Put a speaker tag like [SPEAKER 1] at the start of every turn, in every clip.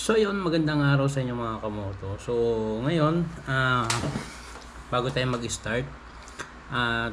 [SPEAKER 1] So yun, magandang araw sa inyo mga kamoto. So ngayon, bago tayo mag-start, at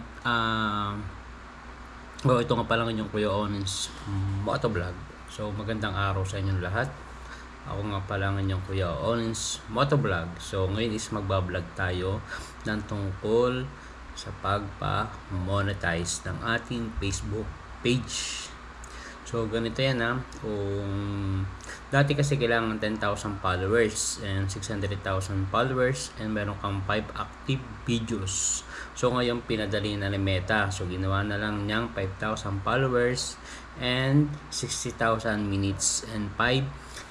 [SPEAKER 1] ito nga pala yung Kuya Owens Motovlog. So magandang araw sa inyong lahat. Ako nga pala yung Kuya Owens Motovlog. So ngayon is magbablog tayo ng tungkol sa pagpa-monetize ng ating Facebook page. So ganito yan kung dati kasi kailangan 10,000 followers and 600,000 followers and meron kang 5 active videos. So ngayon pinadali na ni Meta. So ginawa na lang niyang 5,000 followers and 60,000 minutes and 5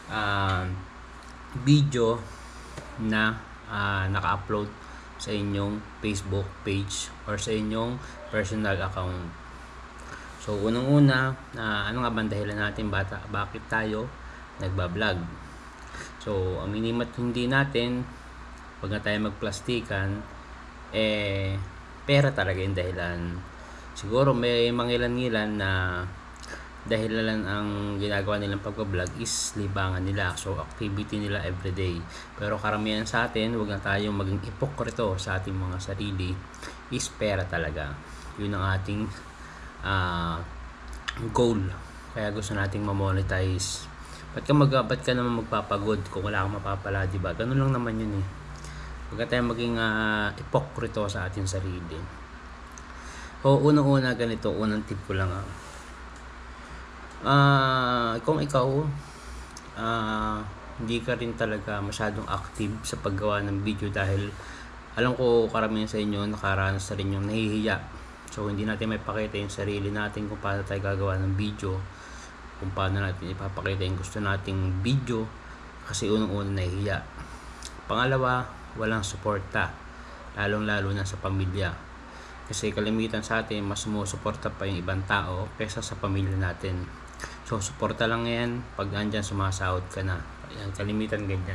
[SPEAKER 1] video na naka-upload sa inyong Facebook page or sa inyong personal account. So unang-una, ano nga ba dahilan natin bakit tayo nagbablog? So aminin at hindi natin, pag na tayo magplastikan, pera talaga yung dahilan. Siguro may mangilan-ngilan na dahilan ang ginagawa nilang pagbablog is libangan nila. So activity nila everyday. Pero karamihan sa atin, huwag na tayong maging ipokrito sa ating mga sarili, is pera talaga. Yun ang ating goal. Kaya gusto nating ma-monetize. Ba't ka naman magpapagod kung wala kang mapapala, diba? Ganun lang naman yun Huwag tayong maging ipokrito sa ating sarili. Unang-una ganito, unang tip ko lang kung ikaw hindi ka rin talaga masyadong active sa paggawa ng video, dahil alam ko karamihan sa inyo nakaranas na rin yung nahihiya. So hindi natin may pakita yung sarili natin kung paano tayo gagawa ng video, kung paano natin ipapakita yung gusto nating video, kasi unang-una nahihiya. Pangalawa, walang suporta, lalong-lalo na sa pamilya. Kasi kalimitan sa atin, mas sumusuporta pa yung ibang tao kaysa sa pamilya natin. So suporta lang yan pag andyan sumasahod ka na. Ayan, kalimitan ganyan.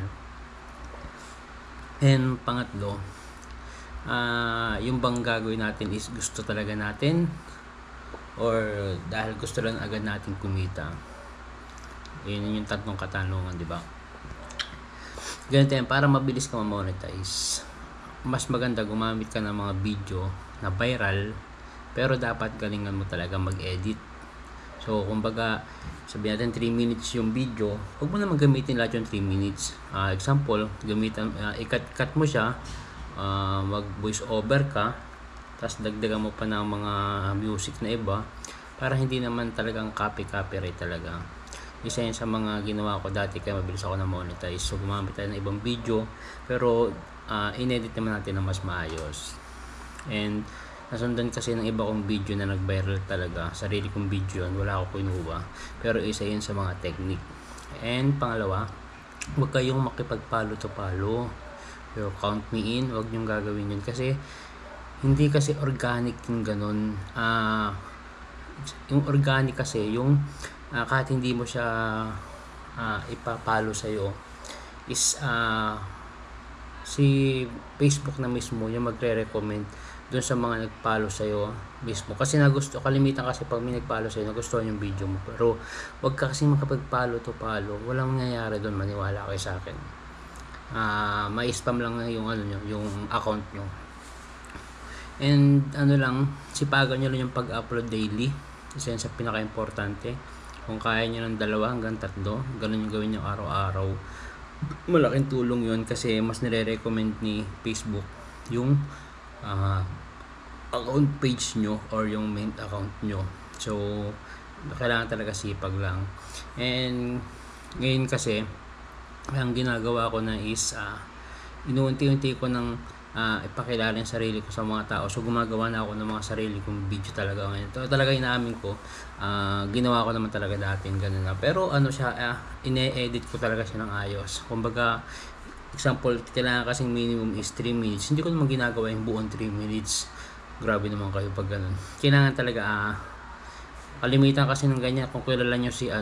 [SPEAKER 1] And pangatlo, yung bang gagawin natin is gusto talaga natin or dahil gusto lang agad natin kumita? Yun yung tatlong katanungan, di ba? Ganito yan, para mabilis ka ma-monetize, mas maganda gumamit ka ng mga video na viral, pero dapat galingan mo talaga mag-edit. So kumbaga, sabihin natin 3 minutes yung video, huwag mo naman gamitin lahat yung 3 minutes. Example, gamitan, i-cut mo siya, mag voice over ka, tapos dagdagan mo pa ng mga music na iba, para hindi naman talagang copyright talaga. Isa yun sa mga ginawa ko dati, kaya mabilis ako na monetize. So gumamit tayo ng ibang video, pero inedit naman natin na mas maayos. And nasundan kasi ng iba kong video na nag-viral talaga, sarili kong video yun, wala ako kinuha, pero isa yun sa mga technique. And pangalawa, huwag kayong makipag-follow to follow. Pero count me in, wag niyong gagawin yun, kasi hindi kasi organic yung ganun. Yung organic kasi, yung kahit hindi mo siya ipapalo sa'yo, is si Facebook na mismo yung magre-recommend dun sa mga nagpalo sa'yo mismo. Kasi kalimitan kasi pag may nagpalo sa'yo, nagustuhan yung video mo. Pero wag ka kasi makapag-follow to follow, walang nangyayari dun, maniwala kayo sa akin. Ma-spam lang yung yung account nyo. And sipagan nyo lang yung pag-upload daily. Isa yan sa pinaka-importante. Kung kaya nyo ng 2 hanggang 3, ganun yung gawin nyo araw-araw. Malaking tulong yun, kasi mas nire-recommend ni Facebook yung account page nyo or yung main account nyo. So kailangan talaga sipag lang. And ngayon kasi ang ginagawa ko na is inuunti-unti ko ng ipakilala yung sarili ko sa mga tao. So gumagawa na ako ng mga sarili kong video talaga ngayon. Ito talaga inaamin ko, ginawa ko naman talaga dati ganun na. Pero ine-edit ko talaga siya ng ayos. Kumbaga, example, kailangan kasing minimum is 3 minutes. Hindi ko naman ginagawa yung buong 3 minutes. Grabe naman kayo pag ganun. Kailangan talaga kalimitan kasi ng ganyan. Kung kilala nyo si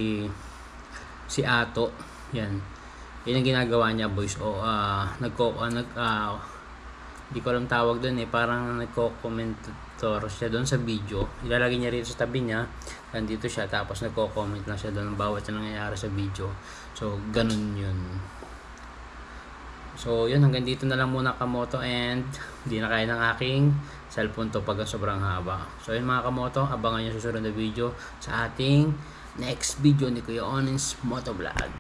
[SPEAKER 1] Ato, yan ang ginagawa niya, voice hindi ko alam tawag doon, parang nagko-comment reactor siya doon sa video. Ilalagay niya rito sa tabi niya. Nandito siya. Tapos nagko-comment lang siya doon bawat na nangyayari sa video. So, ganun yun. So, yun. Hanggang dito na lang muna kamoto. And, hindi na kaya ng aking cellphone to pag sobrang haba. So, yun mga kamoto. Abangan nyo susunod na video sa ating next video ni Kuya Onins Motovlog.